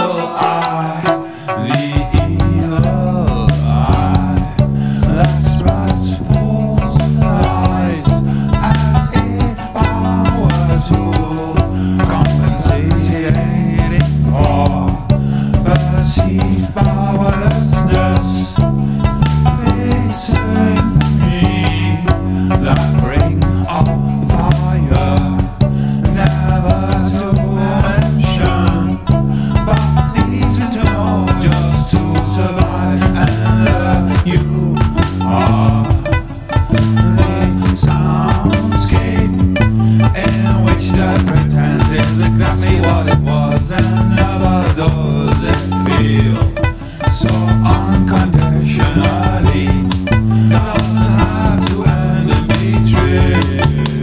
evil eye, the evil eye that spreads false lies. And if I were to compensate for perceived powerlessness facing me, that ring of fire, never to mention, but need to know just to survive. And you are the soundscape in which that pretends is exactly what it was, and never does it feel so unconditionally. Doesn't have to end in betrayal.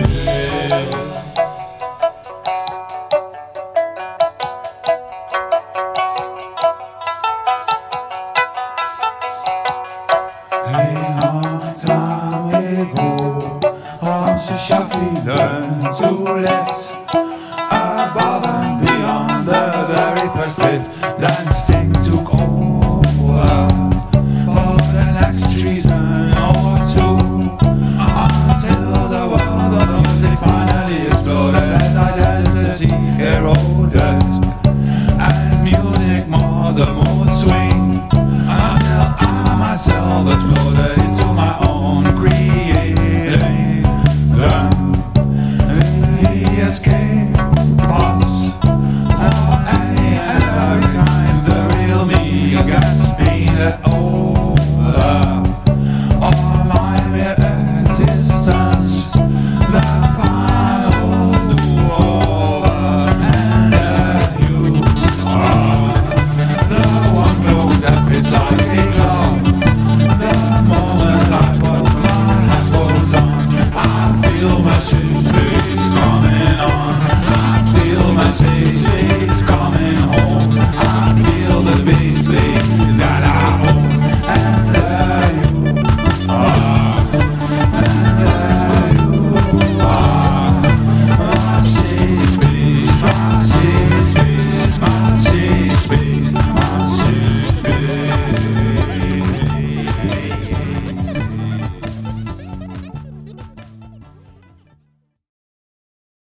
A long time ago, also shall we learn to let above and beyond the very first bit.